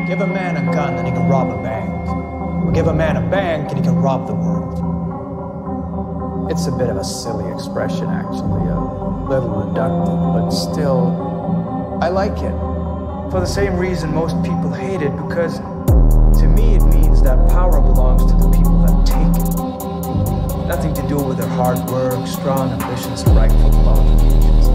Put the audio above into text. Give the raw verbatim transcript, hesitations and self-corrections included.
Give a man a gun and he can rob a bank. Or give a man a bank and he can rob the world. It's a bit of a silly expression, actually, a little reductive, but still, I like it. For the same reason most people hate it, because to me it means that power belongs to the people that take it. Nothing to do with their hard work, strong ambitions, and rightful qualifications.